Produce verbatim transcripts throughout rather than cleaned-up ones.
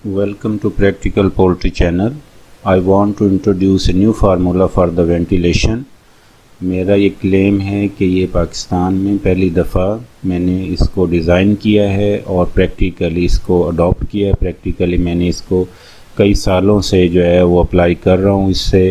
Welcome to Practical Poultry Channel. I want to introduce a new formula for the ventilation. मेरा ये claim है कि ये पाकिस्तान में पहली दफ़ा मैंने इसको डिज़ाइन किया है और प्रैक्टिकली इसको अडॉप्ट किया है। प्रैक्टिकली मैंने इसको कई सालों से जो है वो अप्लाई कर रहा हूँ। इससे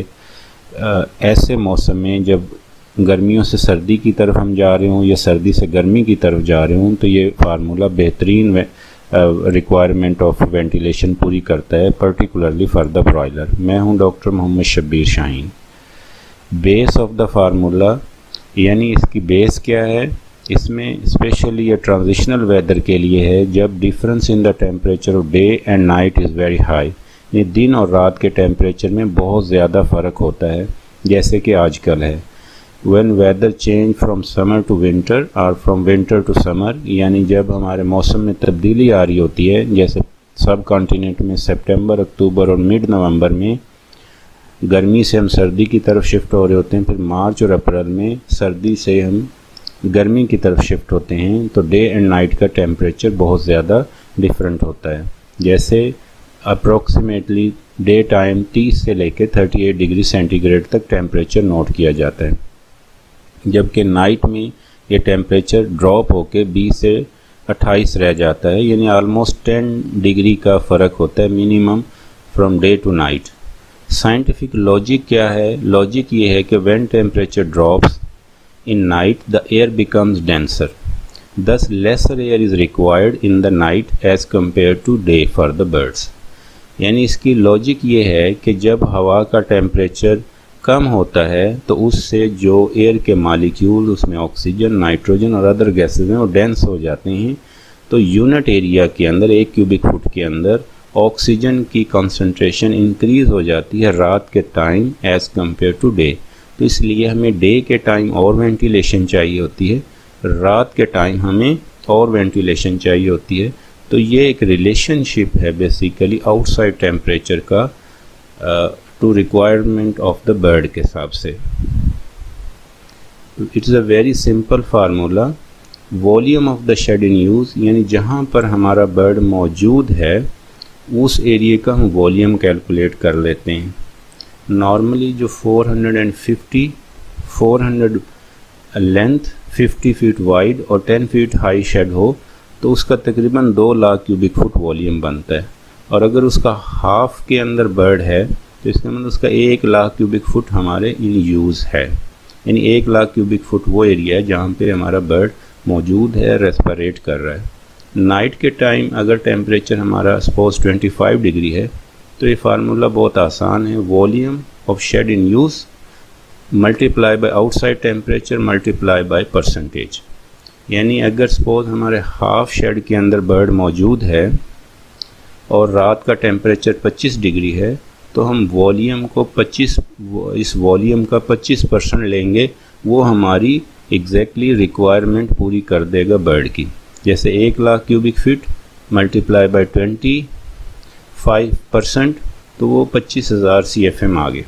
ऐसे मौसम में जब गर्मियों से सर्दी की तरफ हम जा रहे हों या सर्दी से गर्मी की तरफ जा रहे हों तो ये फार्मूला बेहतरीन रिक्वायरमेंट ऑफ वेंटिलेशन पूरी करता है, पर्टिकुलरली फॉर द ब्रॉयलर। मैं हूं doctor Mohammad Shabbir Shaheen. Base of the formula यानी इसकी बेस क्या है, इसमें स्पेशली ये ट्रांजिशनल वेदर के लिए है जब difference in the temperature of day and night is very high. ये दिन और रात के टेम्परेचर में बहुत ज़्यादा फ़र्क होता है, जैसे कि आजकल है। When weather change from summer to winter or from winter to summer, यानी जब हमारे मौसम में तब्दीली आ रही होती है, जैसे सब कॉन्टिनेंट में सितंबर, अक्टूबर और मिड नवंबर में गर्मी से हम सर्दी की तरफ शिफ्ट हो रहे होते हैं, फिर मार्च और अप्रैल में सर्दी से हम गर्मी की तरफ शिफ्ट होते हैं, तो डे एंड नाइट का टेम्परेचर बहुत ज़्यादा डिफरेंट होता है। जैसे अप्रोक्सीमेटली डे टाइम तीस से लेकर अड़तीस डिग्री सेंटीग्रेड तक टेम्परेचर नोट किया जाता है, जबकि नाइट में ये टेम्परेचर ड्रॉप होके बीस से अट्ठाईस रह जाता है, यानी आलमोस्ट दस डिग्री का फ़र्क होता है minimum from day to night. Scientific logic क्या है? लॉजिक ये है कि when temperature drops in night the air becomes denser, thus lesser air is required in the night as compare to day for the birds. यानी इसकी logic ये है कि जब हवा का टेम्परेचर कम होता है तो उससे जो एयर के मालिक्यूल, उसमें ऑक्सीजन, नाइट्रोजन और अदर गैसेज हैं, वो डेंस हो जाते हैं। तो यूनिट एरिया के अंदर, एक क्यूबिक फुट के अंदर ऑक्सीजन की कंसंट्रेशन इंक्रीज़ हो जाती है रात के time as compare to day. तो इसलिए हमें डे के टाइम और वेंटिलेशन चाहिए होती है, रात के टाइम हमें और वेंटिलेशन चाहिए होती है। तो ये एक रिलेशनशिप है बेसिकली आउटसाइड टेम्परेचर का to requirement of the bird के हिसाब से। It's a very simple formula. Volume of the shade in use, यानी जहाँ पर हमारा बर्ड मौजूद है उस एरिया का हम वॉल्यूम कैलकुलेट कर लेते हैं। नॉर्मली जो four hundred fifty four hundred length, fifty feet wide और टेन फीट हाई शेड हो तो उसका तकरीबन दो लाख क्यूबिक फुट वॉल्यूम बनता है। और अगर उसका हाफ के अंदर बर्ड है तो इसका मतलब उसका एक लाख क्यूबिक फुट हमारे इन यूज़ है, यानी एक लाख क्यूबिक फुट वो एरिया है जहाँ पे हमारा बर्ड मौजूद है, रेस्पिरेट कर रहा है। नाइट के टाइम अगर टेम्परेचर हमारा सपोज पच्चीस डिग्री है तो ये फार्मूला बहुत आसान है। Volume of shade in use multiply by outside temperature multiply by percentage. यानी अगर सपोज हमारे हाफ शेड के अंदर बर्ड मौजूद है और रात का टेम्परेचर पच्चीस डिग्री है तो हम वॉल्यूम को पच्चीस, इस वॉल्यूम का पच्चीस परसेंट लेंगे, वो हमारी एग्जैक्टली रिक्वायरमेंट पूरी कर देगा बर्ड की। जैसे एक lakh cubic feet multiply by twenty five percent तो वो पच्चीस हज़ार सी एफ एम आ गए।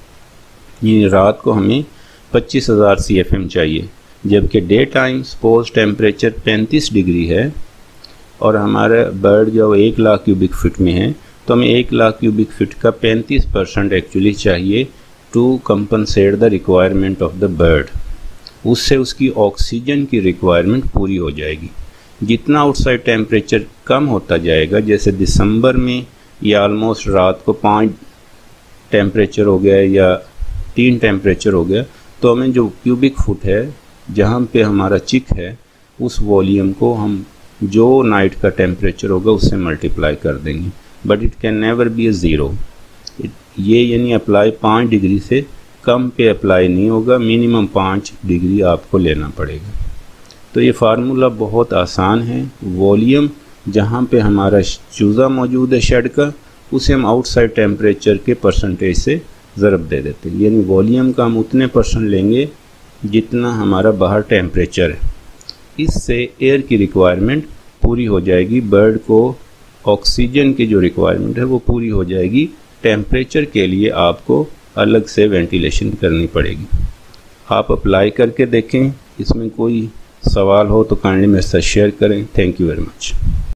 ये रात को हमें पच्चीस हज़ार सी एफ एम चाहिए, जबकि डे टाइम सपोज टेम्परेचर पैंतीस डिग्री है और हमारा बर्ड जो एक लाख क्यूबिक फीट में है तो हमें एक लाख क्यूबिक फीट का पैंतीस परसेंट एक्चुअली चाहिए to compensate the requirement of the bird. उससे उसकी ऑक्सीजन की रिक्वायरमेंट पूरी हो जाएगी। जितना आउटसाइड टेम्परेचर कम होता जाएगा, जैसे दिसंबर में या ऑलमोस्ट रात को पाँच टेम्परेचर हो गया या तीन टेम्परेचर हो गया, तो हमें जो क्यूबिक फुट है जहाँ पे हमारा चिक है उस वॉल्यूम को हम जो नाइट का टेम्परेचर होगा उससे मल्टीप्लाई कर देंगे। But it can never be a zero. ये यानी अप्लाई पाँच डिग्री से कम पे अप्लाई नहीं होगा, मिनिमम पाँच डिग्री आपको लेना पड़ेगा। तो ये फार्मूला बहुत आसान है। वॉल्यूम जहाँ पे हमारा चूज़ा मौजूद है शेड का, उसे हम आउटसाइड टेम्परेचर के परसेंटेज से ज़रब दे देते हैं, यानी वॉल्यूम का हम उतने परसेंट लेंगे जितना हमारा बाहर टेम्परेचर है। इससे एयर की रिक्वायरमेंट पूरी हो जाएगी, बर्ड को ऑक्सीजन की जो रिक्वायरमेंट है वो पूरी हो जाएगी। टेम्परेचर के लिए आपको अलग से वेंटिलेशन करनी पड़ेगी। आप अप्लाई करके देखें। इसमें कोई सवाल हो तो काइंडली मेरे साथ शेयर करें। Thank you very much.